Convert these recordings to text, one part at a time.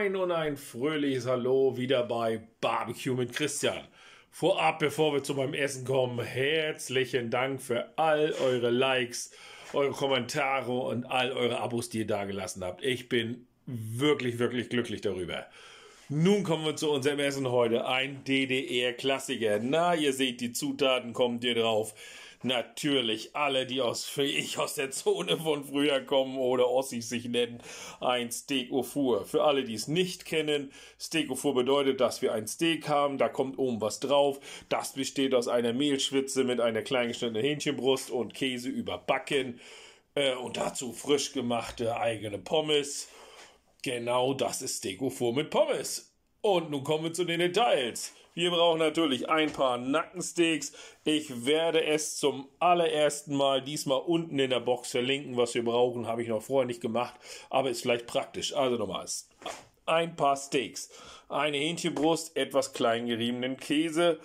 Moin und ein fröhliches Hallo wieder bei Barbecue mit Christian. Vorab, bevor wir zu meinem Essen kommen, herzlichen Dank für all eure Likes, eure Kommentare und all eure Abos, die ihr dagelassen habt. Ich bin wirklich, wirklich glücklich darüber. Nun kommen wir zu unserem Essen heute. Ein DDR-Klassiker. Na, ihr seht, die Zutaten, kommt ihr drauf. Natürlich alle, die aus der Zone von früher kommen oder Ossis sich nennen, ein Steak au four. Für alle, die es nicht kennen, Steak au four bedeutet, dass wir ein Steak haben, da kommt oben was drauf. Das besteht aus einer Mehlschwitze mit einer klein geschnittenen Hähnchenbrust und Käse überbacken und dazu frisch gemachte eigene Pommes. Genau, das ist Steak au four mit Pommes. Und nun kommen wir zu den Details. Wir brauchen natürlich ein paar Nackensteaks. Ich werde es zum allerersten Mal diesmal unten in der Box verlinken. Was wir brauchen, habe ich noch vorher nicht gemacht, aber ist vielleicht praktisch. Also nochmal, ein paar Steaks, eine Hähnchenbrust, etwas klein geriebenen Käse,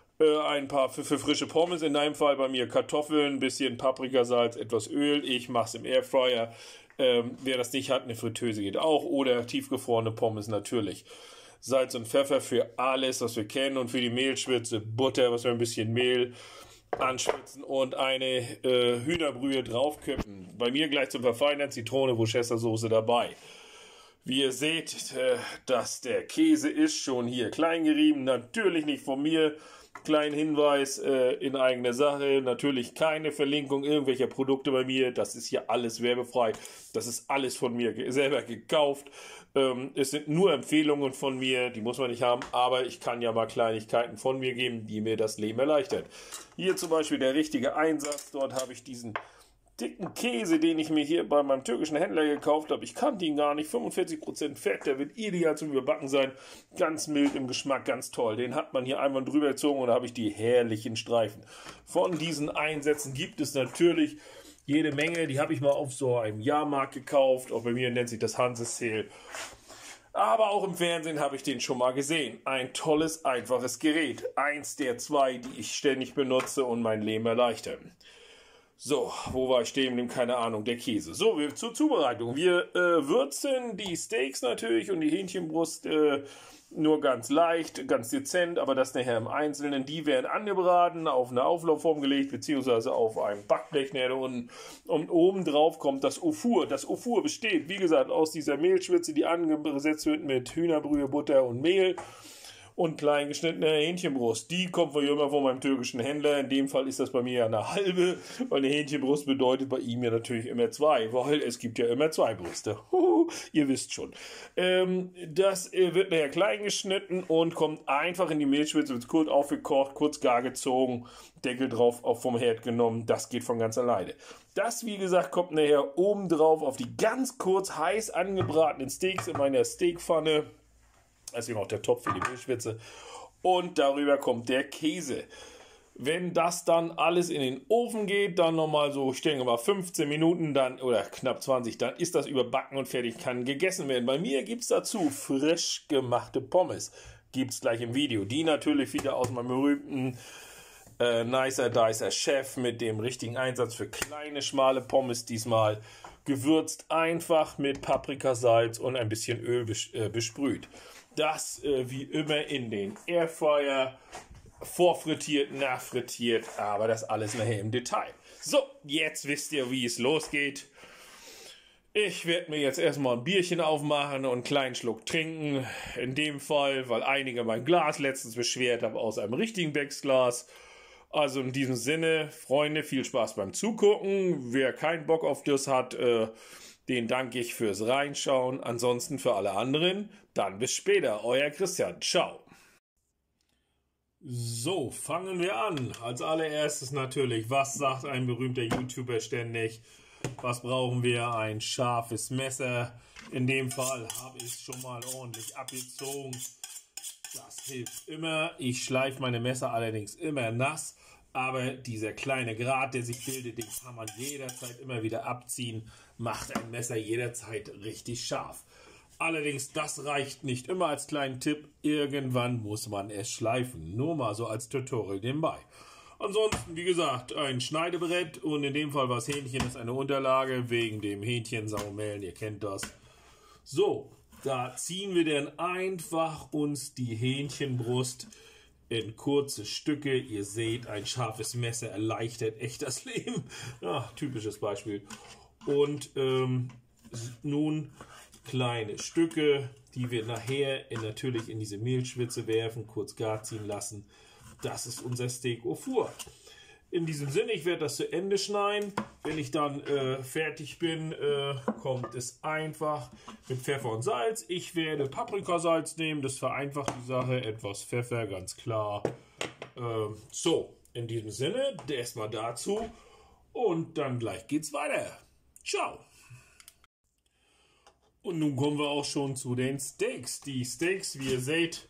ein paar für frische Pommes, in deinem Fall bei mir Kartoffeln, ein bisschen Paprikasalz, etwas Öl. Ich mache es im Airfryer. Wer das nicht hat, eine Fritteuse geht auch oder tiefgefrorene Pommes natürlich. Salz und Pfeffer für alles, was wir kennen und für die Mehlschwitze, Butter, was wir ein bisschen Mehl anschwitzen und eine Hühnerbrühe draufkippen. Bei mir gleich zum Verfeinern Zitrone, Worcestersoße dabei. Wie ihr seht, dass der Käse ist schon hier klein gerieben, natürlich nicht von mir. Kleinen Hinweis in eigener Sache, natürlich keine Verlinkung irgendwelcher Produkte bei mir, das ist hier alles werbefrei, das ist alles von mir selber gekauft, es sind nur Empfehlungen von mir, die muss man nicht haben, aber ich kann ja mal Kleinigkeiten von mir geben, die mir das Leben erleichtern. Hier zum Beispiel der richtige Einsatz, dort habe ich diesen dicken Käse, den ich mir hier bei meinem türkischen Händler gekauft habe. Ich kannte ihn gar nicht. 45% Fett, der wird ideal zum Überbacken sein. Ganz mild im Geschmack, ganz toll. Den hat man hier einmal drüber gezogen und da habe ich die herrlichen Streifen. Von diesen Einsätzen gibt es natürlich jede Menge. Die habe ich mal auf so einem Jahrmarkt gekauft. Auch bei mir nennt sich das Hansesale. Aber auch im Fernsehen habe ich den schon mal gesehen. Ein tolles, einfaches Gerät. Eins der zwei, die ich ständig benutze und mein Leben erleichtern. So, wo war ich stehen geblieben? Keine Ahnung, der Käse. So, zur Zubereitung. Wir würzen die Steaks natürlich und die Hähnchenbrust nur ganz leicht, ganz dezent, aber das nachher im Einzelnen. Die werden angebraten, auf eine Auflaufform gelegt, beziehungsweise auf einem Backblech näher unten. Und oben drauf kommt das au four. Das au four besteht, wie gesagt, aus dieser Mehlschwitze, die angesetzt wird mit Hühnerbrühe, Butter und Mehl. Und klein geschnittene Hähnchenbrust. Die kommt von immer von meinem türkischen Händler. In dem Fall ist das bei mir ja eine halbe, weil eine Hähnchenbrust bedeutet bei ihm ja natürlich immer zwei, weil es gibt ja immer zwei Brüste. Ihr wisst schon. Das wird nachher klein geschnitten und kommt einfach in die Mehlschwitze, wird kurz aufgekocht, kurz gar gezogen, Deckel drauf, auch vom Herd genommen. Das geht von ganz alleine. Das, wie gesagt, kommt nachher oben drauf auf die ganz kurz heiß angebratenen Steaks in meiner Steakpfanne. Deswegen auch der Topf für die Mehlschwitze. Und darüber kommt der Käse. Wenn das dann alles in den Ofen geht, dann nochmal so, ich denke mal 15 Minuten dann oder knapp 20, dann ist das überbacken und fertig, kann gegessen werden. Bei mir gibt es dazu frisch gemachte Pommes. Gibt es gleich im Video. Die natürlich wieder aus meinem berühmten Nicer Dicer Chef mit dem richtigen Einsatz für kleine, schmale Pommes diesmal. Gewürzt einfach mit Paprikasalz und ein bisschen Öl besprüht. Das wie immer in den Airfryer, vorfrittiert, nachfrittiert, aber das alles nachher im Detail. So, jetzt wisst ihr, wie es losgeht. Ich werde mir jetzt erstmal ein Bierchen aufmachen und einen kleinen Schluck trinken. In dem Fall, weil einige mein Glas letztens beschwert haben, aus einem richtigen Becksglas. Also in diesem Sinne, Freunde, viel Spaß beim Zugucken. Wer keinen Bock auf das hat, den danke ich fürs Reinschauen. Ansonsten für alle anderen, dann bis später. Euer Christian. Ciao. So, fangen wir an. Als allererstes natürlich, was sagt ein berühmter YouTuber ständig? Was brauchen wir? Ein scharfes Messer. In dem Fall habe ich es schon mal ordentlich abgezogen. Das hilft immer. Ich schleife meine Messer allerdings immer nass. Aber dieser kleine Grat, der sich bildet, den kann man jederzeit immer wieder abziehen. Macht ein Messer jederzeit richtig scharf. Allerdings, das reicht nicht immer als kleinen Tipp. Irgendwann muss man es schleifen. Nur mal so als Tutorial nebenbei. Ansonsten, wie gesagt, ein Schneidebrett. Und in dem Fall war das Hähnchen ist eine Unterlage. Wegen dem Hähnchen, Saumählen, ihr kennt das. So, Da ziehen wir dann einfach uns die Hähnchenbrust in kurze Stücke. Ihr seht, ein scharfes Messer erleichtert echt das Leben. Ja, typisches Beispiel. Und nun kleine Stücke, die wir nachher natürlich in diese Mehlschwitze werfen, kurz gar ziehen lassen. Das ist unser Steak au four. In diesem Sinne, ich werde das zu Ende schneiden. Wenn ich dann fertig bin, kommt es einfach mit Pfeffer und Salz. Ich werde Paprikasalz nehmen, das vereinfacht die Sache. Etwas Pfeffer, ganz klar. So, in diesem Sinne, erstmal dazu. Und dann gleich geht's weiter. Ciao. Und nun kommen wir auch schon zu den Steaks. Die Steaks, wie ihr seht,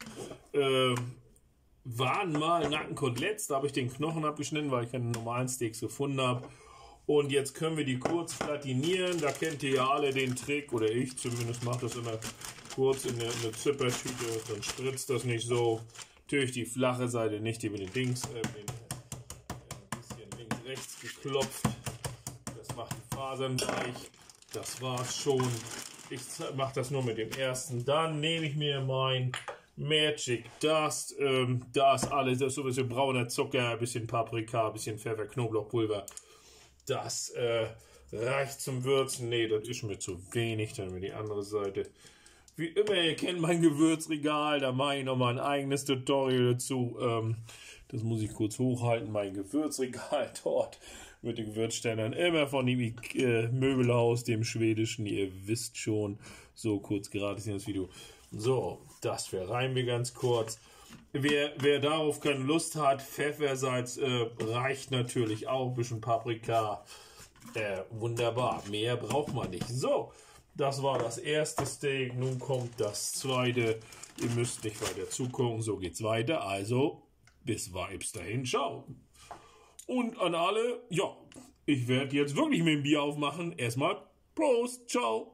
waren mal Nackenkoteletts. Da habe ich den Knochen abgeschnitten, weil ich keine normalen Steaks gefunden habe. Und jetzt können wir die kurz platinieren. Da kennt ihr ja alle den Trick, oder ich zumindest mache das immer kurz in eine Zippertüte. Dann spritzt das nicht so. Natürlich die flache Seite, nicht die mit den Dings. Ein bisschen links-rechts geklopft. Das macht die Fasern weich. Das war's schon. Ich mache das nur mit dem ersten. Dann nehme ich mir mein Magic Dust. Da ist alles, das ist so ein bisschen brauner Zucker, ein bisschen Paprika, ein bisschen Pfeffer, Knoblauchpulver. Das reicht zum Würzen. Nee, das ist mir zu wenig. Dann nehmen wir die andere Seite. Wie immer, ihr kennt mein Gewürzregal. Da mache ich nochmal ein eigenes Tutorial dazu. Das muss ich kurz hochhalten. Mein Gewürzregal dort mit den Gewürzständern. Immer von dem Möbelhaus, dem schwedischen. Ihr wisst schon. So kurz gratis in das Video. So, das verreimen wir ganz kurz. Wer darauf keine Lust hat, Pfeffersalz reicht natürlich auch. Ein bisschen Paprika. Wunderbar. Mehr braucht man nicht. So, das war das erste Steak. Nun kommt das zweite. Ihr müsst nicht weiter zugucken. So geht's weiter. Also, bis dahin. Ciao. Und an alle, ja, ich werde jetzt wirklich mit dem Bier aufmachen. Erstmal Prost. Ciao.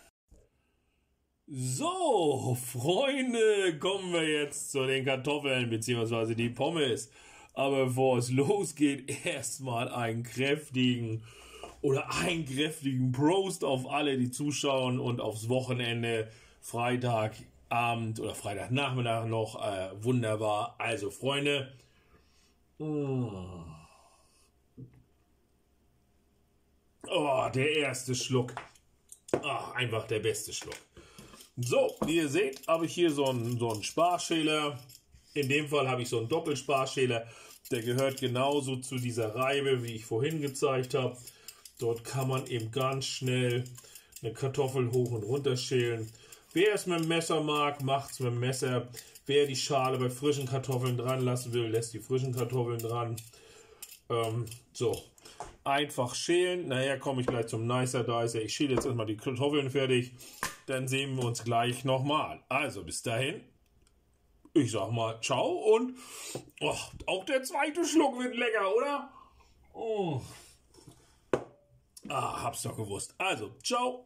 So, Freunde, kommen wir jetzt zu den Kartoffeln bzw. die Pommes. Aber bevor es losgeht, erstmal einen kräftigen Prost auf alle, die zuschauen und aufs Wochenende, Freitagabend oder Freitagnachmittag noch. Wunderbar. Also, Freunde. Oh, der erste Schluck. Einfach der beste Schluck. So, wie ihr seht, habe ich hier so einen Sparschäler. In dem Fall habe ich so einen Doppelsparschäler. Der gehört genauso zu dieser Reibe, wie ich vorhin gezeigt habe. Dort kann man eben ganz schnell eine Kartoffel hoch und runter schälen. Wer es mit dem Messer mag, macht es mit dem Messer. Wer die Schale bei frischen Kartoffeln dran lassen will, lässt die frischen Kartoffeln dran. So, einfach schälen. Nachher komme ich gleich zum Nicer Dicer. Ich schäle jetzt erstmal die Kartoffeln fertig. Dann sehen wir uns gleich nochmal. Also bis dahin. Ich sag mal ciao und auch der zweite Schluck wird lecker, oder? Hab's doch gewusst. Also, ciao.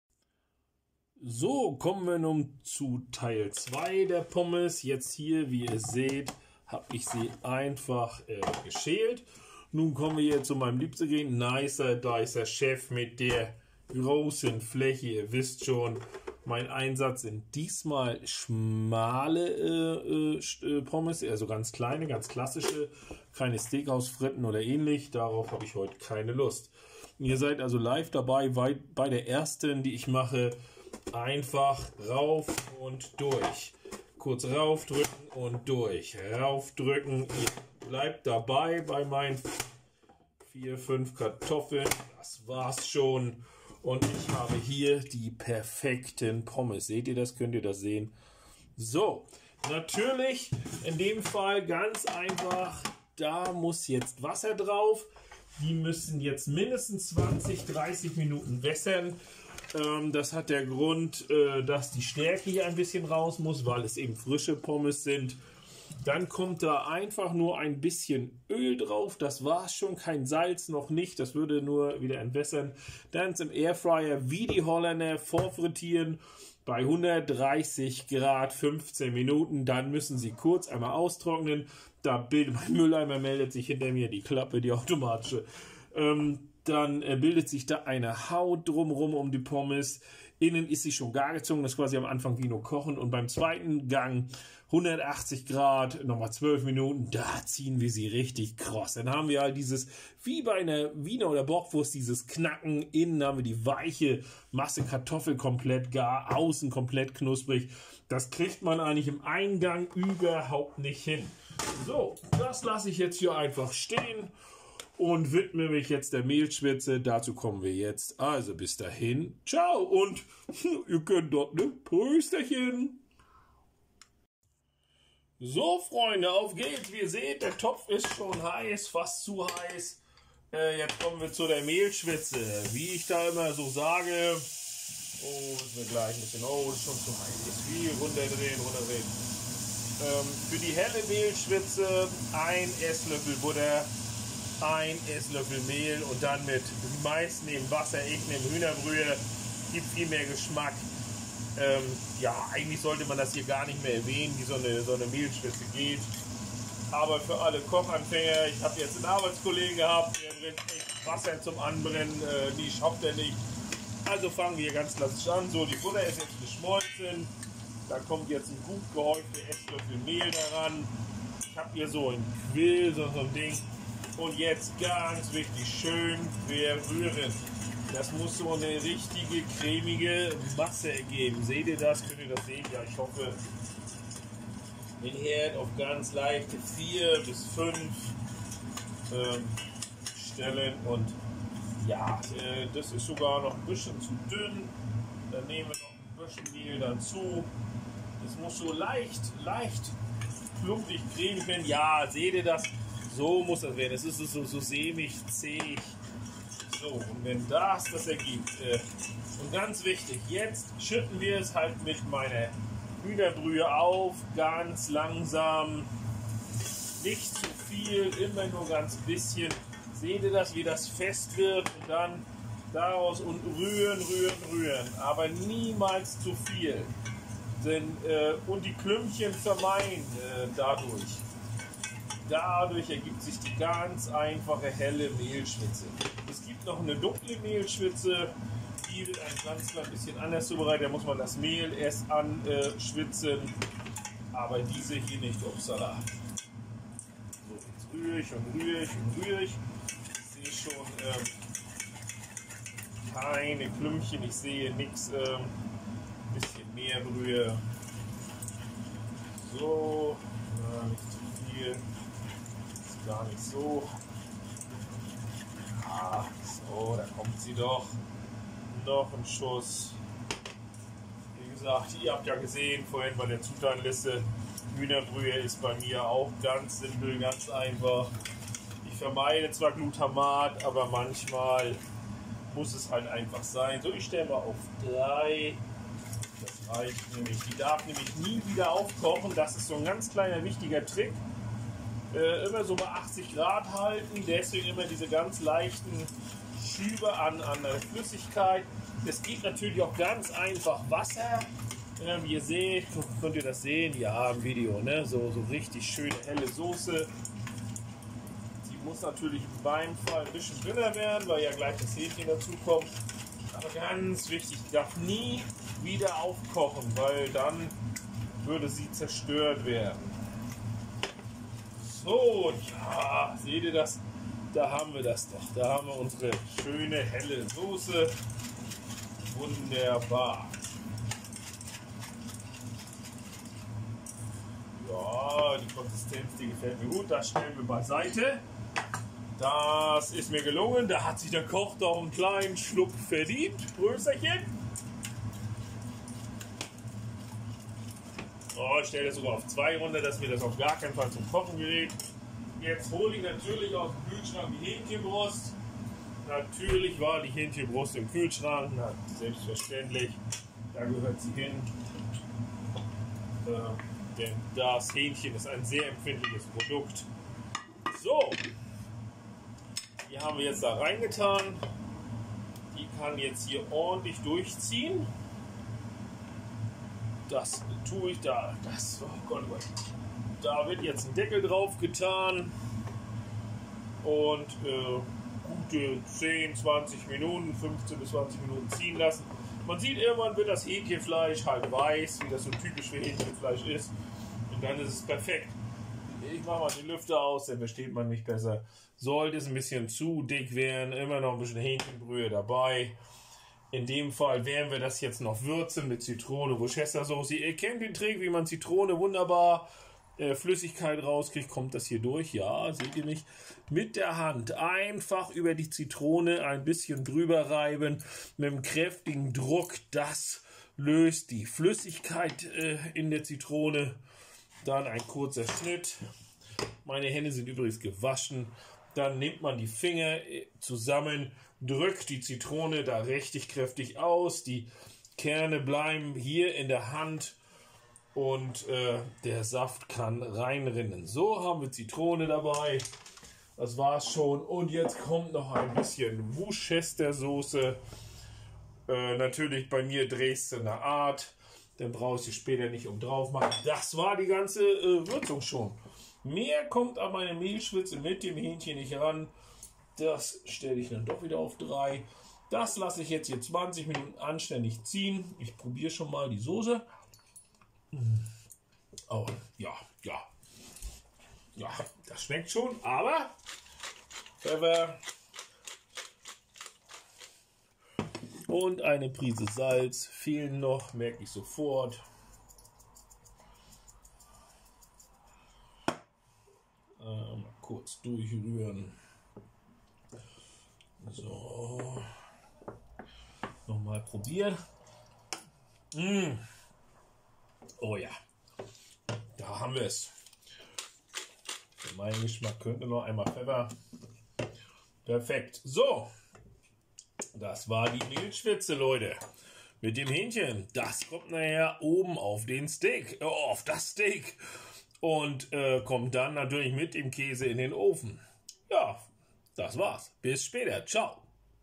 So, kommen wir nun zu Teil 2 der Pommes. Jetzt hier, wie ihr seht, habe ich sie einfach geschält. Nun kommen wir hier zu meinem liebsten Nicer Dicer Chef mit der großen Fläche. Ihr wisst schon, mein Einsatz sind diesmal schmale Pommes, also ganz kleine, ganz klassische, keine Steakhouse-Fritten oder ähnlich. Darauf habe ich heute keine Lust. Ihr seid also live dabei bei der ersten, die ich mache. Einfach rauf und durch. Kurz raufdrücken und durch. Raufdrücken. Ihr bleibt dabei bei meinen 4, 5 Kartoffeln. Das war's schon. Und ich habe hier die perfekten Pommes. Seht ihr das? Könnt ihr das sehen? So, natürlich in dem Fall ganz einfach. Da muss jetzt Wasser drauf. Die müssen jetzt mindestens 20, 30 Minuten wässern. Das hat der Grund, dass die Stärke hier ein bisschen raus muss, weil es eben frische Pommes sind. Dann kommt da einfach nur ein bisschen Öl drauf. Das war's schon, kein Salz noch nicht. Das würde nur wieder entwässern. Dann im Airfryer wie die Holländer vorfrittieren bei 130 Grad 15 Minuten. Dann müssen sie kurz einmal austrocknen. Da bildet mein Mülleimer, meldet sich hinter mir die Klappe, die automatische. Dann bildet sich da eine Haut drumherum um die Pommes. Innen ist sie schon gar gezogen, das ist quasi am Anfang wie nur kochen. Und beim zweiten Gang 180 Grad, nochmal 12 Minuten, da ziehen wir sie richtig kross. Dann haben wir halt dieses, wie bei einer Wiener oder Bockwurst, dieses Knacken. Innen haben wir die weiche Masse Kartoffel komplett gar, außen komplett knusprig. Das kriegt man eigentlich im Eingang überhaupt nicht hin. So, das lasse ich jetzt hier einfach stehen und widme mich jetzt der Mehlschwitze. Dazu kommen wir jetzt. Also bis dahin. Ciao und ihr könnt dort, ne? Prösterchen. So, Freunde, auf geht's. Wie ihr seht, der Topf ist schon heiß, fast zu heiß. Jetzt kommen wir zu der Mehlschwitze. Wie ich da immer so sage. Oh, ist mir gleich ein bisschen. Oh, ist schon zu heiß. Ist viel runterdrehen, runterdrehen. Für die helle Mehlschwitze 1 Esslöffel Butter, 1 Esslöffel Mehl und dann mit meist neben Wasser, ich nehme Hühnerbrühe, gibt viel mehr Geschmack. Ja, eigentlich sollte man das hier gar nicht mehr erwähnen, wie so eine Mehlschwitze geht. Aber für alle Kochanfänger, ich habe jetzt einen Arbeitskollegen gehabt, der bringt echt Wasser zum Anbrennen, die schafft er nicht. Also fangen wir ganz klassisch an. So, die Butter ist jetzt geschmolzen. Da kommt jetzt ein gut gehäufter Esslöffel Mehl daran. Ich habe hier so ein Quill, so ein Ding. Und jetzt ganz wichtig, schön verrühren. Das muss so eine richtige cremige Masse ergeben. Seht ihr das? Könnt ihr das sehen? Ja, ich hoffe. Den Herd auf ganz leichte 4 bis 5 stellen. Und ja, das ist sogar noch ein bisschen zu dünn. Dann nehmen wir noch ein bisschen Mehl dazu. Das muss so leicht klumpig cremig werden. Ja, seht ihr das? So muss das werden. Es ist so sämig, zäh. So, und wenn das ergibt, und ganz wichtig, jetzt schütten wir es halt mit meiner Hühnerbrühe auf, ganz langsam, nicht zu viel, immer nur ganz bisschen. Seht ihr das, wie das fest wird und dann daraus und rühren, aber niemals zu viel. Denn, und die Klümpchen vermeiden dadurch. Dadurch ergibt sich die ganz einfache helle Mehlschwitze. Es gibt noch eine dunkle Mehlschwitze, die wird ein ganz klein bisschen anders zubereitet. Da muss man das Mehl erst anschwitzen, aber diese hier nicht. Upsala. So, jetzt rühre ich. Ich sehe schon keine Klümpchen, ich sehe nichts. Bisschen mehr Brühe. So, nicht zu viel. Ist gar nicht so. Ah, so, da kommt sie doch. Noch ein Schuss. Wie gesagt, ihr habt ja gesehen vorhin bei der Zutatenliste, Hühnerbrühe ist bei mir auch ganz simpel, ganz einfach. Ich vermeide zwar Glutamat, aber manchmal muss es halt einfach sein. So, ich stelle mal auf 3. Das reicht nämlich. Die darf nämlich nie wieder aufkochen. Das ist so ein ganz kleiner wichtiger Trick. Immer so bei 80 Grad halten. Deswegen immer diese ganz leichten Schübe an der Flüssigkeit. Es geht natürlich auch ganz einfach Wasser. Wie ihr seht, könnt ihr das sehen? Ja, im Video. Ne? So richtig schöne helle Soße. Die muss natürlich beim Fall ein bisschen dünner werden, weil ja gleich das Hähnchen dazu kommt. Aber ganz wichtig, die darf nie wieder aufkochen, weil dann würde sie zerstört werden. So, ja, seht ihr das? Da haben wir das doch. Da haben wir unsere schöne helle Soße. Wunderbar. Ja, die Konsistenz, die gefällt mir gut. Das stellen wir beiseite. Das ist mir gelungen. Da hat sich der Koch doch einen kleinen Schluck verdient. Prösterchen. Oh, ich stelle das sogar auf 2 runter, dass mir das auf gar keinen Fall zum Kochen gerät. Jetzt hole ich natürlich aus dem Kühlschrank die Hähnchenbrust. Natürlich war die Hähnchenbrust im Kühlschrank. Na, selbstverständlich. Da gehört sie hin. Denn das Hähnchen ist ein sehr empfindliches Produkt. So. Die haben wir jetzt da reingetan. Die kann jetzt hier ordentlich durchziehen. Das tue ich da. Oh Gott. Da wird jetzt ein Deckel drauf getan. Und gute 10, 20 Minuten, 15 bis 20 Minuten ziehen lassen. Man sieht irgendwann, wird das Hähnchenfleisch halt weiß, wie das so typisch für Hähnchenfleisch ist. Und dann ist es perfekt. Ich mache mal die Lüfter aus, dann versteht man mich besser. Sollte es ein bisschen zu dick werden, immer noch ein bisschen Hähnchenbrühe dabei. In dem Fall werden wir das jetzt noch würzen mit Zitrone, Worcestershauce. Ihr kennt den Trick, wie man Zitrone wunderbar Flüssigkeit rauskriegt. Kommt das hier durch? Ja, seht ihr nicht? Mit der Hand einfach über die Zitrone ein bisschen drüber reiben. Mit einem kräftigen Druck, das löst die Flüssigkeit in der Zitrone. Dann ein kurzer Schnitt. Meine Hände sind übrigens gewaschen. Dann nimmt man die Finger zusammen, drückt die Zitrone da richtig kräftig aus. Die Kerne bleiben hier in der Hand und der Saft kann reinrinnen. So haben wir Zitrone dabei. Das war's schon. Und jetzt kommt noch ein bisschen Worcestershauce. Natürlich bei mir Dresdner Art. Dann brauchst du später nicht drauf machen. Das war die ganze Würzung schon. Mehr kommt an meine Mehlschwitze mit dem Hähnchen nicht ran. Das stelle ich dann doch wieder auf 3. Das lasse ich jetzt hier 20 Minuten anständig ziehen. Ich probiere schon mal die Soße. Oh, ja, das schmeckt schon, aber Pfeffer und eine Prise Salz fehlen noch, merke ich sofort. Mal kurz durchrühren. So. Nochmal probieren. Oh ja. Da haben wir es. Für meinen Geschmack könnte noch einmal Pfeffer. Perfekt. So. Das war die Mehlschwitze, Leute. Mit dem Hähnchen. Das kommt nachher oben auf den Steak. Auf das Steak. Und kommt dann natürlich mit dem Käse in den Ofen. Ja, das war's. Bis später. Ciao.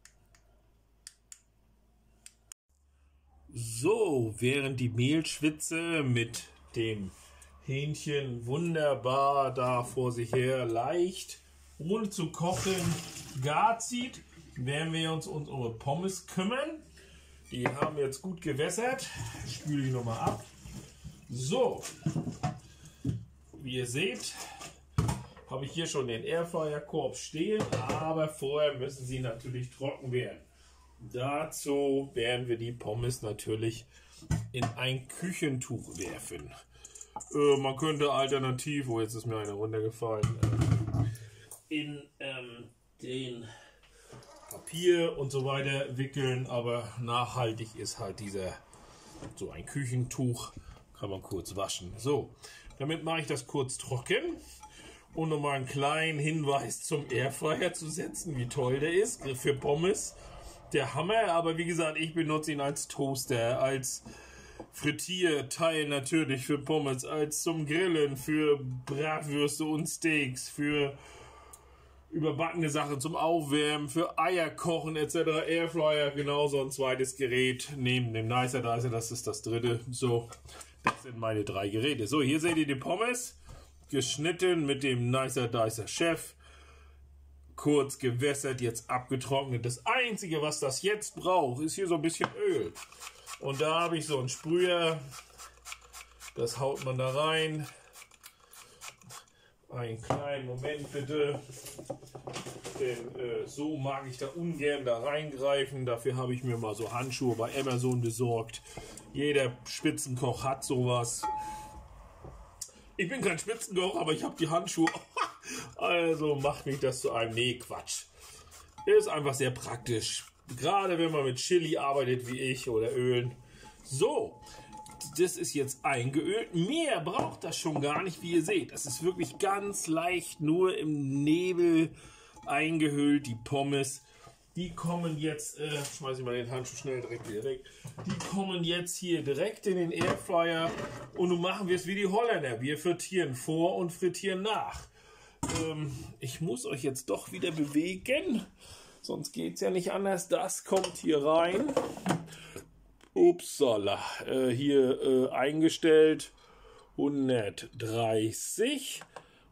So, während die Mehlschwitze mit dem Hähnchen wunderbar da vor sich her leicht, ohne zu kochen, gar zieht, werden wir uns um unsere Pommes kümmern. Die haben jetzt gut gewässert. Spüle ich nochmal ab. So. Wie ihr seht, habe ich hier schon den Airfryer-Korb stehen, aber vorher müssen sie natürlich trocken werden. Dazu werden wir die Pommes natürlich in ein Küchentuch werfen. Man könnte alternativ, jetzt ist mir eine runtergefallen, in den Papier und so weiter wickeln, aber nachhaltig ist halt so ein Küchentuch, kann man kurz waschen. So. Damit mache ich das kurz trocken und nochmal einen kleinen Hinweis zum Airfryer zu setzen, wie toll der ist für Pommes. Der Hammer, aber wie gesagt, ich benutze ihn als Toaster, als Frittierteil natürlich für Pommes, als zum Grillen, für Bratwürste und Steaks, für überbackene Sachen zum Aufwärmen, für Eier kochen etc. Airfryer, genauso ein zweites Gerät neben dem Nicer Dicer, das ist das dritte. So. Das sind meine 3 Geräte. So, hier seht ihr die Pommes, geschnitten mit dem Nicer Dicer Chef, kurz gewässert, jetzt abgetrocknet. Das Einzige, was das jetzt braucht, ist hier so ein bisschen Öl. Und da habe ich so einen Sprüher, das haut man da rein. Einen kleinen Moment bitte, denn so mag ich da ungern da reingreifen. Dafür habe ich mir mal so Handschuhe bei Amazon besorgt. Jeder Spitzenkoch hat sowas. Ich bin kein Spitzenkoch, aber ich habe die Handschuhe. Also macht mich das zu einem... Nee, Quatsch. Ist einfach sehr praktisch. Gerade wenn man mit Chili arbeitet wie ich oder Ölen. So. Das ist jetzt eingeölt. Mehr braucht das schon gar nicht, wie ihr seht. Das ist wirklich ganz leicht nur im Nebel eingehüllt. Die Pommes, die kommen jetzt, schmeiße ich mal den Handschuh schnell direkt wieder weg. Die kommen jetzt hier direkt in den Airfryer und nun machen wir es wie die Holländer. Wir frittieren vor und frittieren nach. Ich muss euch jetzt doch wieder bewegen, sonst geht es ja nicht anders. Das kommt hier rein. Upsala, hier eingestellt 130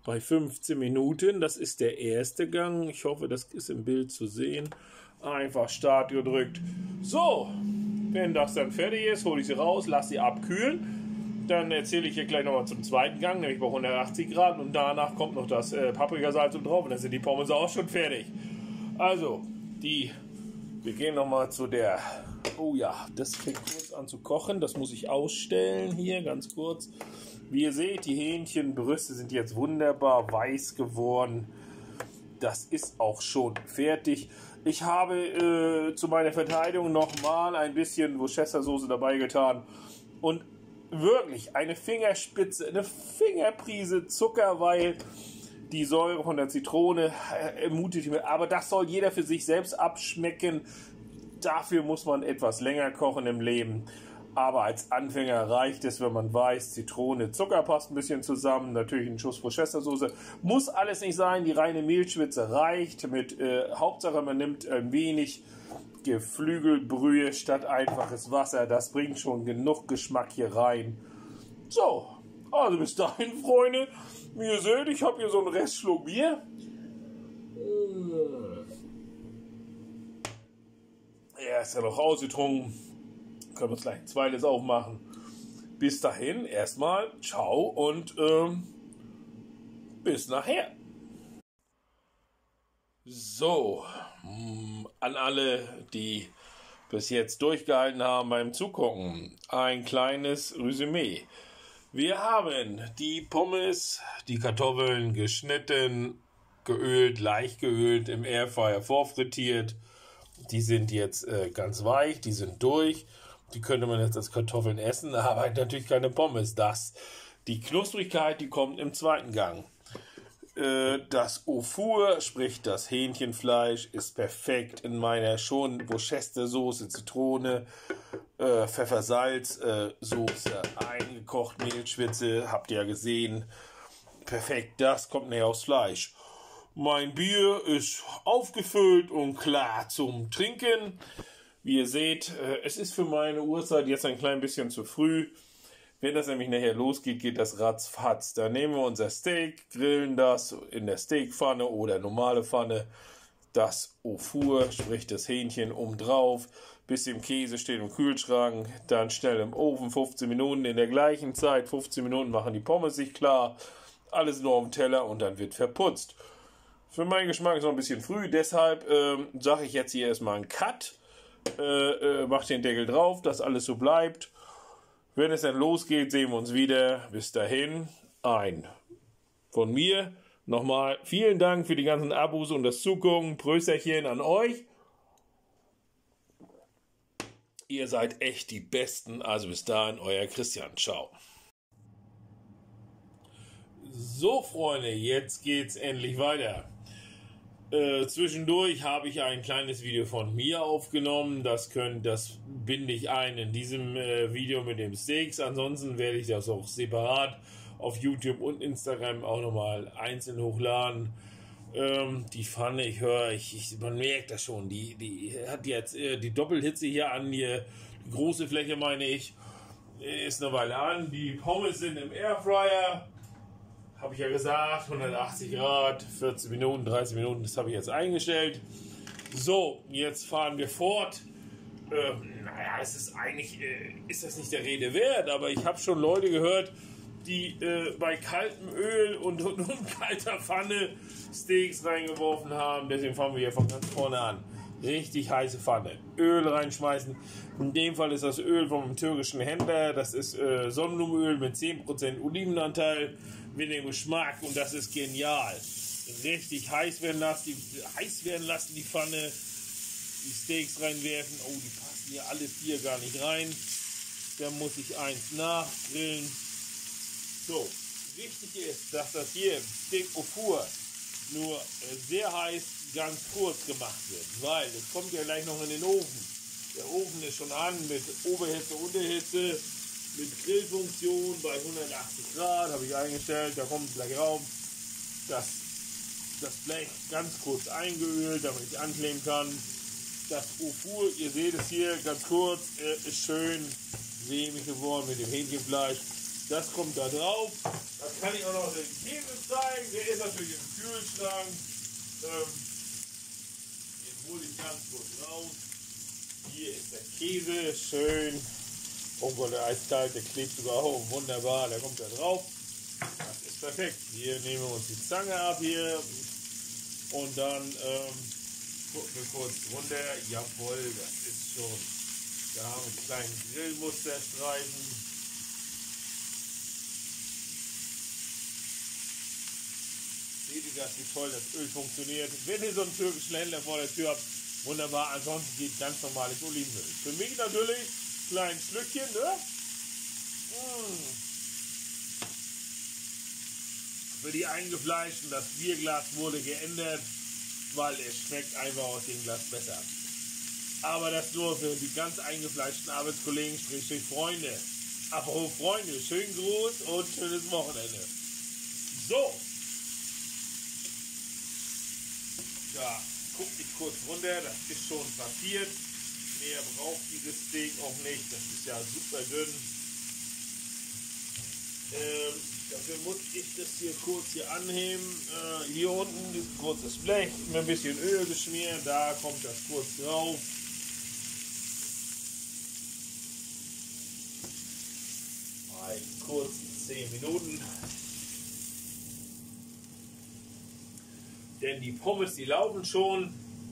bei 15 Minuten. Das ist der erste Gang. Ich hoffe, das ist im Bild zu sehen. Einfach Start gedrückt. So, wenn das dann fertig ist, hole ich sie raus, lasse sie abkühlen. Dann erzähle ich hier gleich nochmal zum zweiten Gang, nämlich bei 180 Grad. Und danach kommt noch das Paprikasalz und drauf. Und dann sind die Pommes auch schon fertig. Also, wir gehen nochmal zu der... Oh ja, das fängt kurz an zu kochen. Das muss ich ausstellen hier, ganz kurz. Wie ihr seht, die Hähnchenbrüste sind jetzt wunderbar weiß geworden. Das ist auch schon fertig. Ich habe zu meiner Verteidigung nochmal ein bisschen Worcestersoße dabei getan. Und wirklich eine Fingerspitze, eine Fingerprise Zucker, weil die Säure von der Zitrone ermutigt mich. Aber das soll jeder für sich selbst abschmecken. Dafür muss man etwas länger kochen im Leben. Aber als Anfänger reicht es, wenn man weiß, Zitrone, Zucker passt ein bisschen zusammen. Natürlich ein Schuss Worcestersoße. Muss alles nicht sein. Die reine Mehlschwitze reicht. Hauptsache, man nimmt ein wenig Geflügelbrühe statt einfaches Wasser. Das bringt schon genug Geschmack hier rein. So, also bis dahin, Freunde. Wie ihr seht, ich habe hier so einen Restschluck Bier. Er ist ja noch ausgetrunken. Können wir uns gleich ein zweites aufmachen. Bis dahin erstmal ciao und bis nachher. So, an alle, die bis jetzt durchgehalten haben beim Zugucken, ein kleines Resümee. Wir haben die Pommes, die Kartoffeln geschnitten, geölt, leicht geölt, im Airfryer vorfrittiert. Die sind jetzt ganz weich, die sind durch. Die könnte man jetzt als Kartoffeln essen, aber natürlich keine Pommes. Die Knusprigkeit, die kommt im zweiten Gang. Das Au four, sprich das Hähnchenfleisch, ist perfekt in meiner schon Worcestersoße, Zitrone, Pfeffer, Salz, Soße eingekocht, Mehlschwitze, habt ihr ja gesehen. Perfekt, das kommt näher aufs Fleisch. Mein Bier ist aufgefüllt und klar zum Trinken. Wie ihr seht, es ist für meine Uhrzeit jetzt ein klein bisschen zu früh. Wenn das nämlich nachher losgeht, geht das ratzfatz. Dann nehmen wir unser Steak, grillen das in der Steakpfanne oder normale Pfanne. Das Au four, sprich das Hähnchen obendrauf. Bisschen Käse steht im Kühlschrank. Dann schnell im Ofen 15 Minuten. In der gleichen Zeit 15 Minuten machen die Pommes sich klar. Alles nur auf dem Teller und dann wird verputzt. Für meinen Geschmack ist noch ein bisschen früh. Deshalb sage ich jetzt hier erstmal einen Cut. Mach den Deckel drauf, dass alles so bleibt. Wenn es dann losgeht, sehen wir uns wieder. Bis dahin, von mir nochmal vielen Dank für die ganzen Abos und das Zugucken. Prösterchen an euch. Ihr seid echt die Besten. Also bis dahin, euer Christian. Ciao. So, Freunde, jetzt geht's endlich weiter. Zwischendurch habe ich ein kleines Video von mir aufgenommen. Das binde ich ein in diesem Video mit dem Steaks. Ansonsten werde ich das auch separat auf YouTube und Instagram auch nochmal einzeln hochladen. Die Pfanne, man merkt das schon. Die hat jetzt die Doppelhitze hier an, die große Fläche meine ich, ist eine Weile an. Die Pommes sind im Airfryer. Habe ich ja gesagt, 180 Grad, 14 Minuten, 30 Minuten, das habe ich jetzt eingestellt. So, jetzt fahren wir fort. Es ist eigentlich, ist das nicht der Rede wert, aber ich habe schon Leute gehört, die bei kaltem Öl und kalter Pfanne Steaks reingeworfen haben. Deswegen fangen wir hier von ganz vorne an. Richtig heiße Pfanne. Öl reinschmeißen. In dem Fall ist das Öl vom türkischen Händler. Das ist Sonnenblumenöl mit 10% Olivenanteil mit dem Geschmack und das ist genial. Richtig heiß werden lassen, die Pfanne, die Steaks reinwerfen. Oh, die passen hier alle 4 gar nicht rein. Da muss ich eins nachgrillen. So, wichtig ist, dass das hier Steak Au four nur sehr heiß ganz kurz gemacht wird, weil es kommt ja gleich noch in den Ofen. Der Ofen ist schon an mit Oberhitze, Unterhitze, mit Grillfunktion bei 180 Grad, habe ich eingestellt, da kommt gleich rauf. Das Blech ganz kurz eingeölt, damit ich ankleben kann. Das Au four, ihr seht es hier ganz kurz, ist schön sämig geworden mit dem Hähnchenfleisch. Das kommt da drauf. Das kann ich auch noch den Käse zeigen. Der ist natürlich im Kühlschrank. Den hole ich ganz kurz raus. Hier ist der Käse, schön. Oh Gott, der eiskalt, der klebt sogar hoch. Wunderbar, der kommt da drauf. Das ist perfekt. Hier nehmen wir uns die Zange ab hier. Und dann gucken wir kurz runter. Jawohl, das ist schon. Da haben wir einen kleinen Grillmusterstreifen. Seht ihr das, wie toll das Öl funktioniert? Wenn ihr so einen türkischen Händler vor der Tür habt, wunderbar. Ansonsten geht ganz normales Olivenöl. Für mich natürlich ein kleines Schlückchen, ne? Für die Eingefleischten, das Bierglas wurde geändert, weil es schmeckt einfach aus dem Glas besser. Aber das nur für die ganz eingefleischten Arbeitskollegen, Strich Freunde. Apropos Freunde, schönen Gruß und schönes Wochenende. So. Ja, guck ich kurz runter, das ist schon passiert. Mehr braucht dieses Steak auch nicht, das ist ja super dünn. Dafür muss ich das hier kurz anheben. Hier unten ist ein kurzes Blech, mit ein bisschen Öl geschmiert, da kommt das kurz drauf. Mal kurz 10 Minuten. Denn die Pommes, die laufen schon.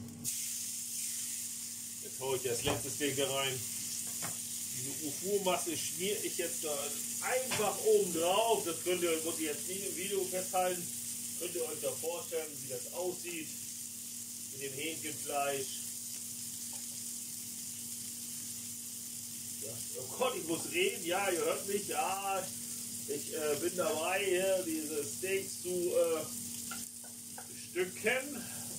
Jetzt hole ich das letzte Steak da rein. Diese Ufo-Masse schmiere ich jetzt da einfach oben drauf. Das könnt ihr, muss ich jetzt nicht im Video festhalten. Könnt ihr euch da vorstellen, wie das aussieht mit dem Hähnchenfleisch. Ja, oh Gott, ich muss reden. Ja, ihr hört mich. Ja, ich bin dabei, hier diese Steaks zu Stücken.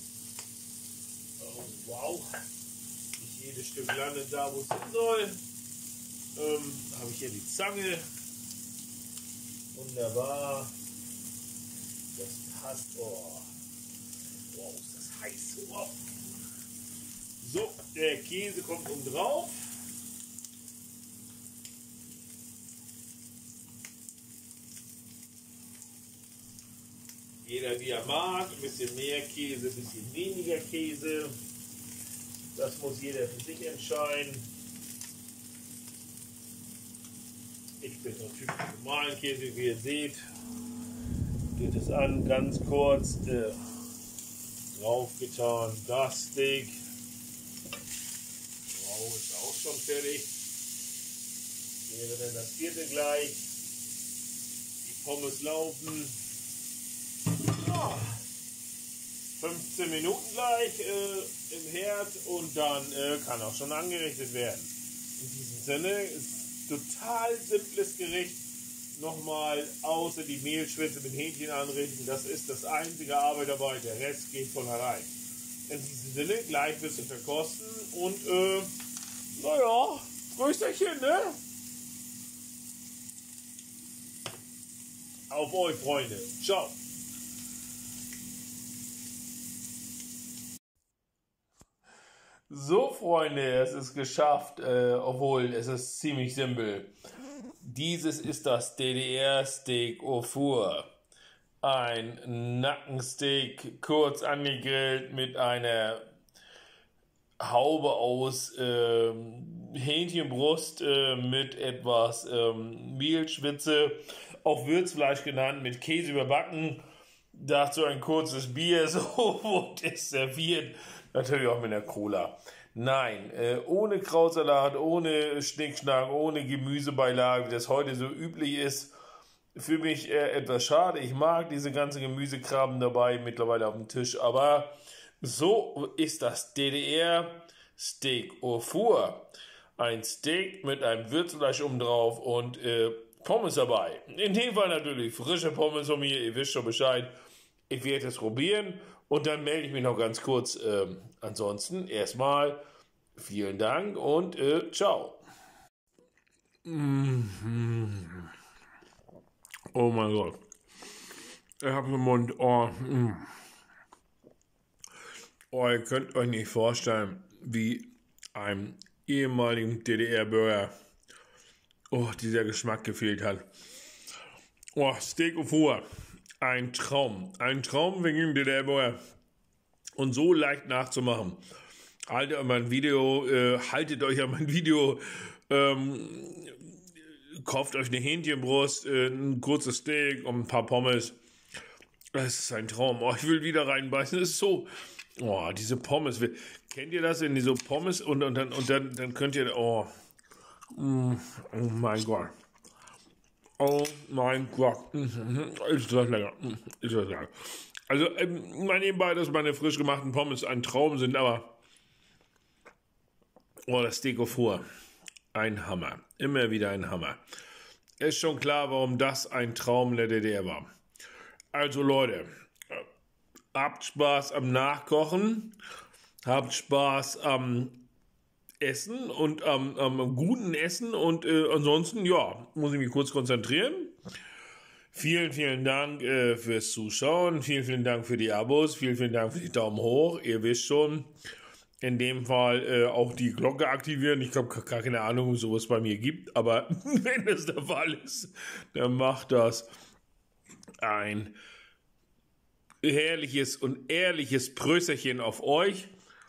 Oh, wow. Nicht jedes Stück landet da, wo es hin soll. Habe ich hier die Zange. Wunderbar. Das passt. Oh. Wow, ist das heiß. Wow. So, der Käse kommt oben drauf. Jeder wie er mag, ein bisschen mehr Käse, ein bisschen weniger Käse. Das muss jeder für sich entscheiden. Ich bin so ein Typ für normalen Käse, wie ihr seht. Geht es an, ganz kurz draufgetan. Das Steak. Wow, ist auch schon fertig. Wäre dann das vierte gleich. Die Pommes laufen. 15 Minuten gleich im Herd und dann kann auch schon angerichtet werden. In diesem Sinne ist total simples Gericht. Nochmal außer die Mehlschwitze mit Hähnchen anrichten. Das ist das einzige Arbeit dabei. Der Rest geht von allein. In diesem Sinne gleich ein bisschen verkosten und naja, Grüßerchen, ne? Auf euch, Freunde. Ciao. So, Freunde, es ist geschafft, obwohl es ist ziemlich simpel. Dieses ist das DDR-Steak au Four. Ein Nackensteak, kurz angegrillt mit einer Haube aus Hähnchenbrust mit etwas Mehlschwitze, auch Würzfleisch genannt, mit Käse überbacken. Dazu ein kurzes Bier, so wurde es serviert. Natürlich auch mit einer Cola. Nein, ohne Krautsalat, ohne Schnickschnack, ohne Gemüsebeilage, wie das heute so üblich ist. Für mich etwas schade. Ich mag diese ganzen Gemüsekrabben dabei mittlerweile auf dem Tisch. Aber so ist das DDR-Steak au Four. Ein Steak mit einem Würzfleisch oben drauf und Pommes dabei. In dem Fall natürlich frische Pommes von mir. Ihr wisst schon Bescheid. Ich werde es probieren und dann melde ich mich noch ganz kurz. Ansonsten erstmal vielen Dank und ciao. Oh mein Gott. Ich habe im Mund. Oh, oh, ihr könnt euch nicht vorstellen, wie einem ehemaligen DDR-Bürger dieser Geschmack gefehlt hat. Oh, Steak au four. Ein Traum. Ein Traum wegen der Boy. Und so leicht nachzumachen. Haltet euch an mein Video, kauft euch eine Hähnchenbrust, ein kurzes Steak und ein paar Pommes. Das ist ein Traum. Oh, ich will wieder reinbeißen. Das ist so. Oh, diese Pommes. Kennt ihr das in diese Pommes? Und dann könnt ihr. Oh mein Gott. Oh mein Gott. Ist das lecker. Ist das lecker. Also, mal nebenbei, dass meine frisch gemachten Pommes ein Traum sind, aber. Oh, das Steak au four. Ein Hammer. Immer wieder ein Hammer. Ist schon klar, warum das ein Traum der DDR war. Also Leute, habt Spaß am Nachkochen, habt Spaß am Essen und am guten Essen und ansonsten, ja, muss ich mich kurz konzentrieren. Vielen, vielen Dank fürs Zuschauen, vielen, vielen Dank für die Abos, vielen, vielen Dank für die Daumen hoch. Ihr wisst schon, in dem Fall auch die Glocke aktivieren. Ich habe gar keine Ahnung, ob es sowas bei mir gibt, aber wenn das der Fall ist, dann macht das. Ein herrliches und ehrliches Prösterchen auf euch.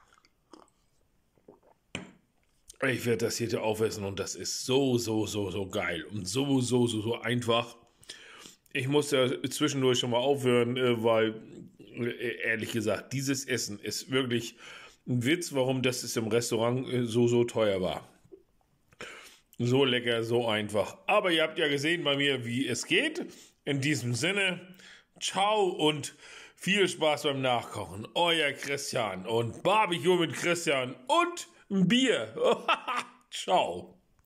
Ich werde das hier aufessen und das ist so geil und so einfach. Ich muss ja zwischendurch schon mal aufhören, weil ehrlich gesagt, dieses Essen ist wirklich ein Witz, warum das im Restaurant so teuer war. So lecker, so einfach. Aber ihr habt ja gesehen bei mir, wie es geht. In diesem Sinne, ciao und viel Spaß beim Nachkochen. Euer Christian und Barbecue mit Christian und ein Bier. Ciao.